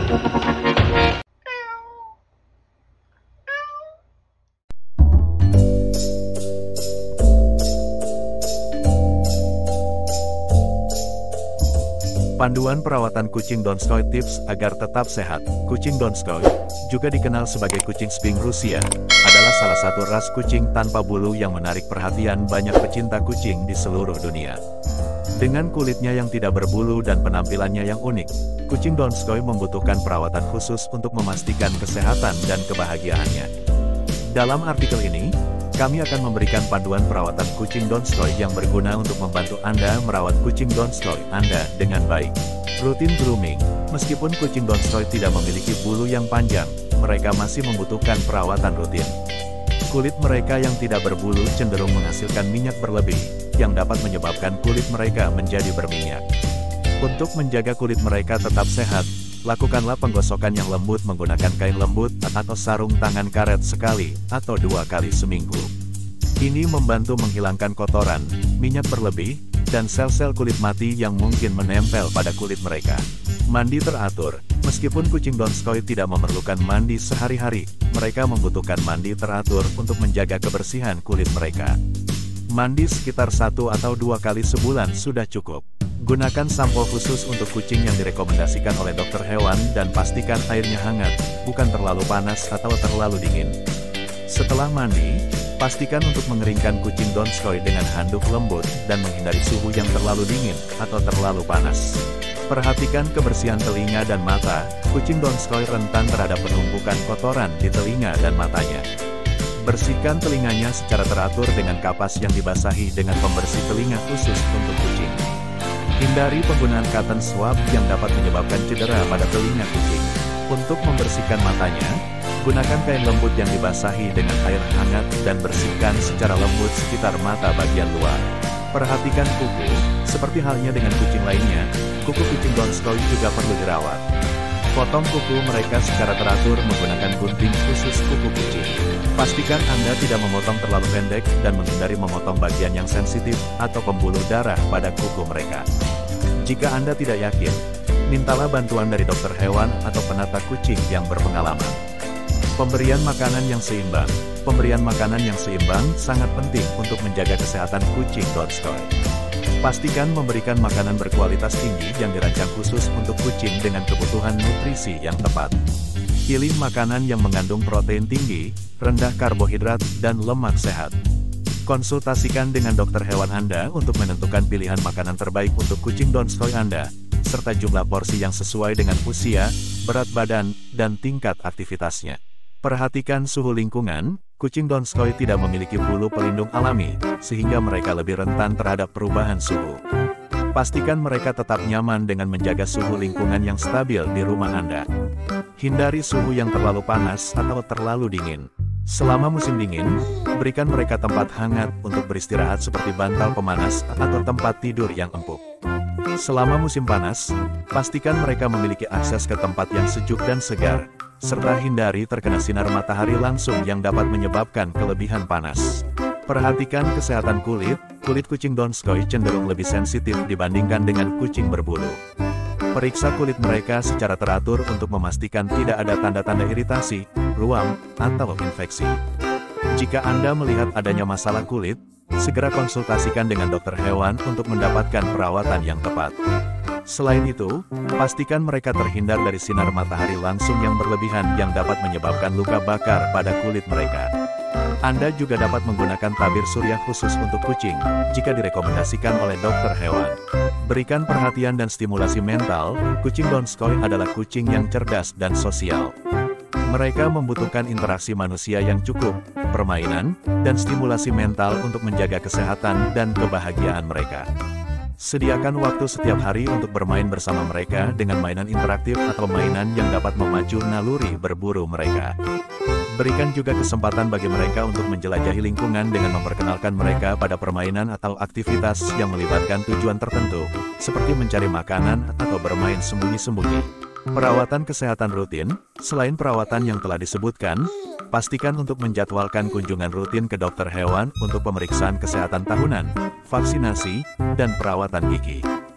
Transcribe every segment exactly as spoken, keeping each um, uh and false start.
Panduan perawatan kucing Donskoy, tips agar tetap sehat. Kucing Donskoy, juga dikenal sebagai kucing Sphinx Rusia, adalah salah satu ras kucing tanpa bulu yang menarik perhatian banyak pecinta kucing di seluruh dunia. Dengan kulitnya yang tidak berbulu dan penampilannya yang unik, kucing Donskoy membutuhkan perawatan khusus untuk memastikan kesehatan dan kebahagiaannya. Dalam artikel ini, kami akan memberikan panduan perawatan kucing Donskoy yang berguna untuk membantu Anda merawat kucing Donskoy Anda dengan baik. Rutin grooming. Meskipun kucing Donskoy tidak memiliki bulu yang panjang, mereka masih membutuhkan perawatan rutin. Kulit mereka yang tidak berbulu cenderung menghasilkan minyak berlebih, yang dapat menyebabkan kulit mereka menjadi berminyak. Untuk menjaga kulit mereka tetap sehat, lakukanlah penggosokan yang lembut menggunakan kain lembut atau sarung tangan karet sekali atau dua kali seminggu. Ini membantu menghilangkan kotoran, minyak berlebih, dan sel-sel kulit mati yang mungkin menempel pada kulit mereka. Mandi teratur. Meskipun kucing Donskoy tidak memerlukan mandi sehari-hari, mereka membutuhkan mandi teratur untuk menjaga kebersihan kulit mereka. Mandi sekitar satu atau dua kali sebulan sudah cukup. Gunakan sampo khusus untuk kucing yang direkomendasikan oleh dokter hewan dan pastikan airnya hangat, bukan terlalu panas atau terlalu dingin. Setelah mandi, pastikan untuk mengeringkan kucing Donskoy dengan handuk lembut dan menghindari suhu yang terlalu dingin atau terlalu panas. Perhatikan kebersihan telinga dan mata. Kucing Donskoy rentan terhadap penumpukan kotoran di telinga dan matanya. Bersihkan telinganya secara teratur dengan kapas yang dibasahi dengan pembersih telinga khusus untuk kucing. Hindari penggunaan cotton swab yang dapat menyebabkan cedera pada telinga kucing. Untuk membersihkan matanya, gunakan kain lembut yang dibasahi dengan air hangat dan bersihkan secara lembut sekitar mata bagian luar. Perhatikan kuku. Seperti halnya dengan kucing lainnya, kuku kucing Donskoy juga perlu dirawat. Potong kuku mereka secara teratur menggunakan gunting khusus kuku kucing. Pastikan Anda tidak memotong terlalu pendek dan menghindari memotong bagian yang sensitif atau pembuluh darah pada kuku mereka. Jika Anda tidak yakin, mintalah bantuan dari dokter hewan atau penata kucing yang berpengalaman. Pemberian makanan yang seimbang. Pemberian makanan yang seimbang sangat penting untuk menjaga kesehatan kucing Donskoy. Pastikan memberikan makanan berkualitas tinggi yang dirancang khusus untuk kucing dengan kebutuhan nutrisi yang tepat. Pilih makanan yang mengandung protein tinggi, rendah karbohidrat, dan lemak sehat. Konsultasikan dengan dokter hewan Anda untuk menentukan pilihan makanan terbaik untuk kucing Donskoy Anda, serta jumlah porsi yang sesuai dengan usia, berat badan, dan tingkat aktivitasnya. Perhatikan suhu lingkungan. Kucing Donskoy tidak memiliki bulu pelindung alami, sehingga mereka lebih rentan terhadap perubahan suhu. Pastikan mereka tetap nyaman dengan menjaga suhu lingkungan yang stabil di rumah Anda. Hindari suhu yang terlalu panas atau terlalu dingin. Selama musim dingin, berikan mereka tempat hangat untuk beristirahat seperti bantal pemanas atau tempat tidur yang empuk. Selama musim panas, pastikan mereka memiliki akses ke tempat yang sejuk dan segar, serta hindari terkena sinar matahari langsung yang dapat menyebabkan kelebihan panas. Perhatikan kesehatan kulit. Kulit kucing Donskoy cenderung lebih sensitif dibandingkan dengan kucing berbulu. Periksa kulit mereka secara teratur untuk memastikan tidak ada tanda-tanda iritasi, ruam, atau infeksi. Jika Anda melihat adanya masalah kulit, segera konsultasikan dengan dokter hewan untuk mendapatkan perawatan yang tepat. Selain itu, pastikan mereka terhindar dari sinar matahari langsung yang berlebihan yang dapat menyebabkan luka bakar pada kulit mereka. Anda juga dapat menggunakan tabir surya khusus untuk kucing, jika direkomendasikan oleh dokter hewan. Berikan perhatian dan stimulasi mental. Kucing Donskoy adalah kucing yang cerdas dan sosial. Mereka membutuhkan interaksi manusia yang cukup, permainan, dan stimulasi mental untuk menjaga kesehatan dan kebahagiaan mereka. Sediakan waktu setiap hari untuk bermain bersama mereka dengan mainan interaktif atau mainan yang dapat memacu naluri berburu mereka. Berikan juga kesempatan bagi mereka untuk menjelajahi lingkungan dengan memperkenalkan mereka pada permainan atau aktivitas yang melibatkan tujuan tertentu, seperti mencari makanan atau bermain sembunyi-sembunyi. Perawatan kesehatan rutin. Selain perawatan yang telah disebutkan, pastikan untuk menjadwalkan kunjungan rutin ke dokter hewan untuk pemeriksaan kesehatan tahunan, vaksinasi, dan perawatan gigi.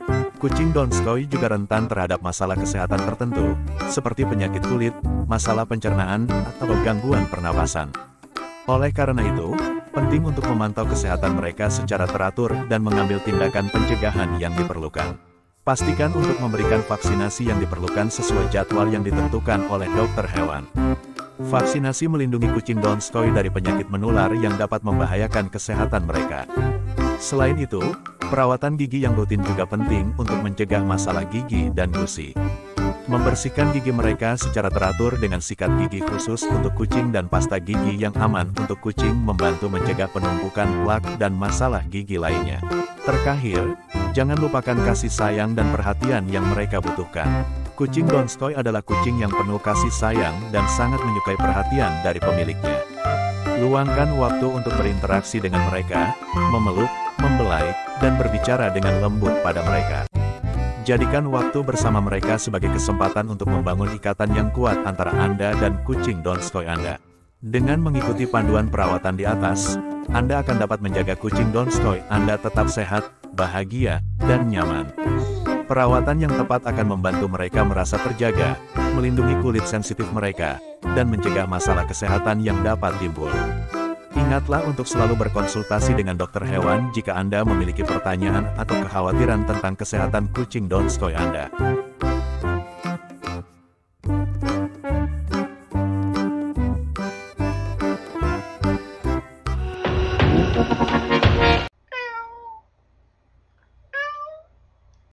Kucing Donskoi juga rentan terhadap masalah kesehatan tertentu, seperti penyakit kulit, masalah pencernaan, atau gangguan pernapasan. Oleh karena itu, penting untuk memantau kesehatan mereka secara teratur dan mengambil tindakan pencegahan yang diperlukan. Pastikan untuk memberikan vaksinasi yang diperlukan sesuai jadwal yang ditentukan oleh dokter hewan. Vaksinasi melindungi kucing Donskoi dari penyakit menular yang dapat membahayakan kesehatan mereka. Selain itu, perawatan gigi yang rutin juga penting untuk mencegah masalah gigi dan gusi. Membersihkan gigi mereka secara teratur dengan sikat gigi khusus untuk kucing dan pasta gigi yang aman untuk kucing membantu mencegah penumpukan plak dan masalah gigi lainnya. Terakhir, jangan lupakan kasih sayang dan perhatian yang mereka butuhkan. Kucing Donskoi adalah kucing yang penuh kasih sayang dan sangat menyukai perhatian dari pemiliknya. Luangkan waktu untuk berinteraksi dengan mereka, memeluk, membelai, dan berbicara dengan lembut pada mereka. Jadikan waktu bersama mereka sebagai kesempatan untuk membangun ikatan yang kuat antara Anda dan kucing Donskoi Anda. Dengan mengikuti panduan perawatan di atas, Anda akan dapat menjaga kucing Donskoi Anda tetap sehat, bahagia, dan nyaman. Perawatan yang tepat akan membantu mereka merasa terjaga, melindungi kulit sensitif mereka, dan mencegah masalah kesehatan yang dapat timbul. Ingatlah untuk selalu berkonsultasi dengan dokter hewan jika Anda memiliki pertanyaan atau kekhawatiran tentang kesehatan kucing Donskoi Anda.